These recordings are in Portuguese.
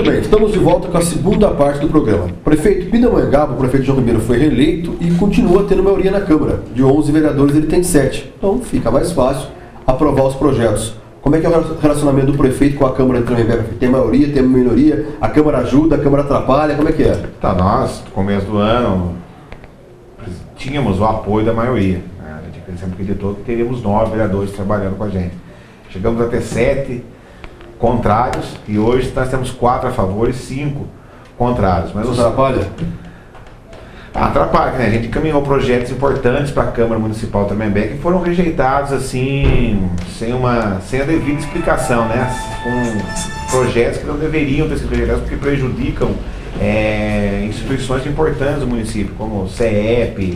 Muito bem, estamos de volta com a segunda parte do programa. Prefeito Pindamonhangaba, o prefeito João Ribeiro foi reeleito e continua tendo maioria na Câmara. De 11 vereadores ele tem 7. Então fica mais fácil aprovar os projetos. Como é que é o relacionamento do prefeito com a Câmara de Tremembé? Tem maioria, tem minoria, a Câmara ajuda, a Câmara atrapalha, como é que é? Tá, nós, no começo do ano, tínhamos o apoio da maioria. A gente sempre acreditou que teríamos 9 vereadores trabalhando com a gente. Chegamos a ter 7 contrários e hoje nós temos 4 a favor e 5 contrários. Mas isso atrapalha? Atrapalha, né? A gente encaminhou projetos importantes para a Câmara Municipal Tremembé que foram rejeitados assim, sem a devida explicação, né? Com projetos que não deveriam ter sido rejeitados porque prejudicam instituições importantes do município, como o CEP,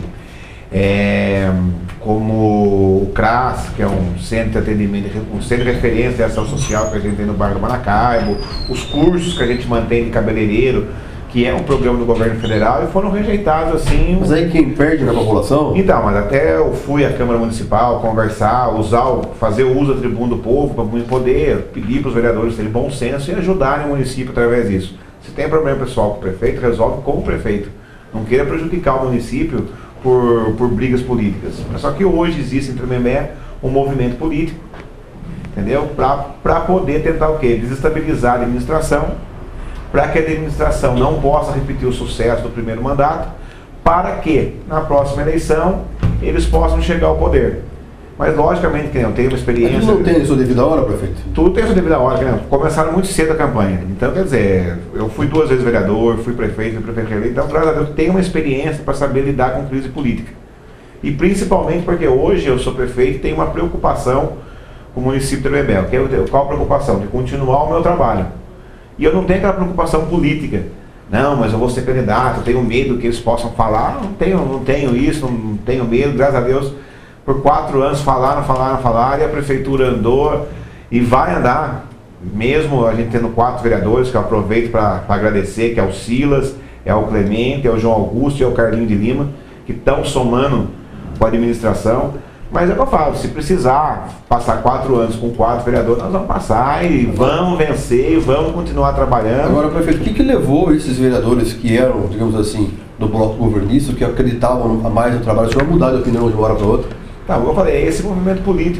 como o CRAS, que é um centro de atendimento, um centro de referência de ação social que a gente tem no bairro do Maracaibo, os cursos que a gente mantém de cabeleireiro, que é um programa do governo federal, e foram rejeitados assim. Mas aí quem perde na população? Então, mas até eu fui à Câmara Municipal conversar, fazer o uso da tribuna do povo para poder pedir para os vereadores terem bom senso e ajudarem o município através disso. Se tem problema pessoal com o prefeito, resolve com o prefeito. Não queira prejudicar o município por brigas políticas. Só que hoje existe em Tremembé um movimento político, entendeu? Para poder tentar o quê? Desestabilizar a administração, para que a administração não possa repetir o sucesso do primeiro mandato, para que na próxima eleição eles possam chegar ao poder. Mas logicamente que não tem uma experiência. Mas não tem sua devida hora, prefeito? Tudo tem sua devida hora, né? Começaram muito cedo a campanha. Então, quer dizer, eu fui 2 vezes vereador, fui prefeito reeleito, então, graças a Deus, tenho uma experiência para saber lidar com crise política. E principalmente porque hoje eu sou prefeito e tenho uma preocupação com o município de Tremembé. Qual a preocupação? De continuar o meu trabalho. E eu não tenho aquela preocupação política. Não, mas eu vou ser candidato, eu tenho medo que eles possam falar. Não tenho isso, não tenho medo, graças a Deus. Por 4 anos falaram, e a prefeitura andou e vai andar, mesmo a gente tendo 4 vereadores, que eu aproveito para agradecer, que é o Silas, é o Clemente, é o João Augusto e é o Carlinho de Lima, que estão somando com a administração. Mas é o que eu falo, se precisar passar 4 anos com 4 vereadores, nós vamos passar e vamos vencer e vamos continuar trabalhando. Agora, prefeito, o que levou esses vereadores que eram, digamos assim, do bloco governista, que acreditavam mais no trabalho, o senhor a mudar de opinião de uma hora para outra? Tá, eu falei, é esse movimento político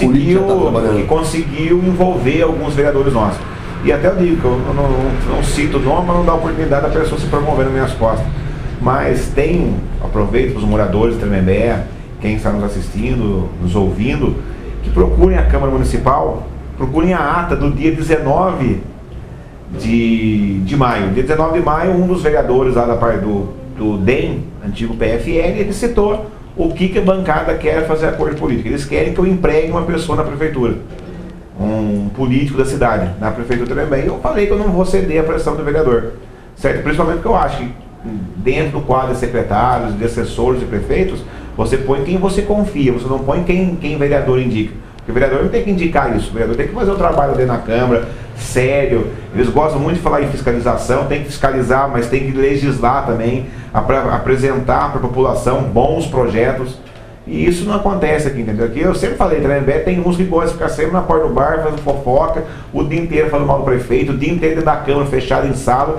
que conseguiu envolver alguns vereadores nossos. E até eu digo, que eu não cito o nome, mas não dá oportunidade da pessoa se promover nas minhas costas. Mas aproveito para os moradores de Tremembé, quem está nos assistindo, nos ouvindo, que procurem a Câmara Municipal, procurem a ata do dia 19 de maio. Dia 19 de maio, um dos vereadores lá da parte do DEM, antigo PFL, ele citou o que a bancada quer fazer acordo político. Eles querem que eu empregue uma pessoa na prefeitura, um político da cidade, na prefeitura também. Eu falei que eu não vou ceder a pressão do vereador, certo? Principalmente porque eu acho que dentro do quadro de secretários, de assessores e prefeitos, você põe quem você confia, você não põe quem o vereador indica. Porque o vereador não tem que indicar isso, o vereador tem que fazer o trabalho dentro da Câmara, sério. Eles gostam muito de falar em fiscalização, tem que fiscalizar, mas tem que legislar também, apresentar para a população bons projetos. E isso não acontece aqui, entendeu? Aqui eu sempre falei, Tremembé tem uns que gostam de ficar sempre na porta do bar, fazendo fofoca, o dia inteiro falando mal do prefeito, o dia inteiro dentro da Câmara, fechado em sala,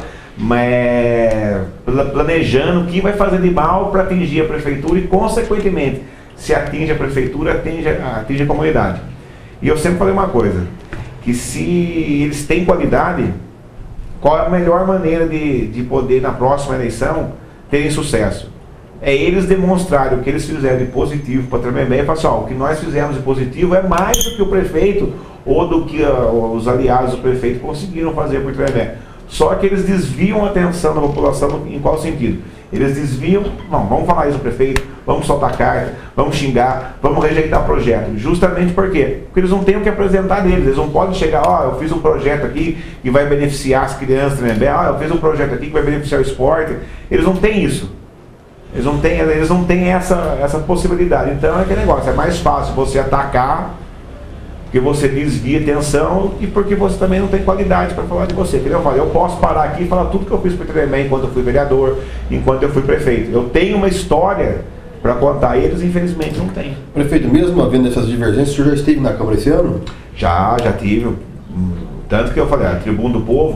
mas planejando o que vai fazer de mal para atingir a prefeitura e, consequentemente, se atinge a prefeitura, atinge a comunidade. E eu sempre falei uma coisa, que se eles têm qualidade, qual é a melhor maneira de poder, na próxima eleição, terem sucesso? É eles demonstrarem o que eles fizeram de positivo para Tremembé e falar assim, o que nós fizemos de positivo é mais do que o prefeito ou do que os aliados do prefeito conseguiram fazer por Tremembé. Só que eles desviam a atenção da população em qual sentido? Eles desviam, não, vamos falar isso do prefeito, vamos soltar carta, vamos xingar, vamos rejeitar projeto. Justamente por quê? Porque eles não têm o que apresentar deles, eles não podem chegar, eu fiz um projeto aqui que vai beneficiar as crianças também, eu fiz um projeto aqui que vai beneficiar o esporte. Eles não têm isso. Eles não têm essa possibilidade. Então é aquele negócio, é mais fácil você atacar, porque você desvia atenção e porque você também não tem qualidade para falar de você. Entendeu? Eu posso parar aqui e falar tudo que eu fiz por Tremembé enquanto eu fui vereador, enquanto eu fui prefeito. Eu tenho uma história para contar, eles infelizmente não têm. Prefeito, mesmo havendo essas divergências, o senhor já esteve na Câmara esse ano? Já tive. Tanto que eu falei, a Tribuna do Povo,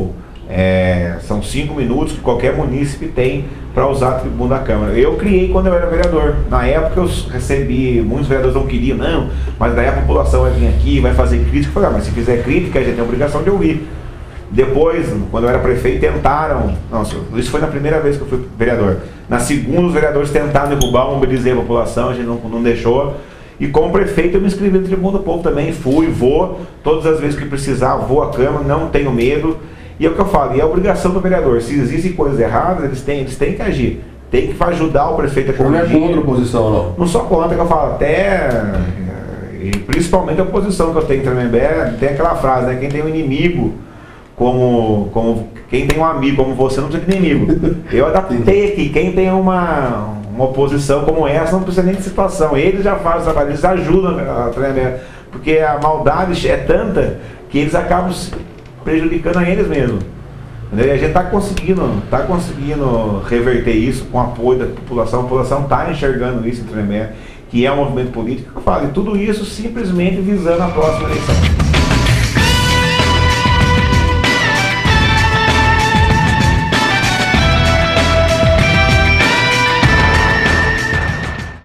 São 5 minutos que qualquer munícipe tem para usar a tribuna da Câmara. Eu criei quando eu era vereador. Na época eu recebi, muitos vereadores não queriam, não, mas daí a população vai vir aqui, vai fazer crítica. Eu falei, mas se fizer crítica, a gente tem a obrigação de ouvir. Depois, quando eu era prefeito, tentaram, nossa, isso foi na primeira vez que eu fui vereador. Na segunda, os vereadores tentaram derrubar, mobilizei a população, a gente não deixou. E como prefeito eu me inscrevi no Tribuna do Povo também, vou, todas as vezes que precisar, vou à Câmara, não tenho medo. E é o que eu falo, e é a obrigação do vereador, se existem coisas erradas, eles têm que agir, tem que ajudar o prefeito a corrigir. Não é contra a oposição, não? Não só contra, que eu falo, até, e principalmente a oposição que eu tenho em Tremembé, tem aquela frase, né, quem tem um inimigo, como quem tem um amigo como você não precisa de inimigo. Eu adaptei aqui, quem tem uma oposição como essa não precisa nem de situação, eles já fazem o trabalho, eles ajudam a Tremembé, porque a maldade é tanta que eles acabam prejudicando a eles mesmos. Entendeu? E a gente está conseguindo reverter isso com o apoio da população. A população está enxergando isso em Tremembé, que é um movimento político. Eu falo, e tudo isso simplesmente visando a próxima eleição.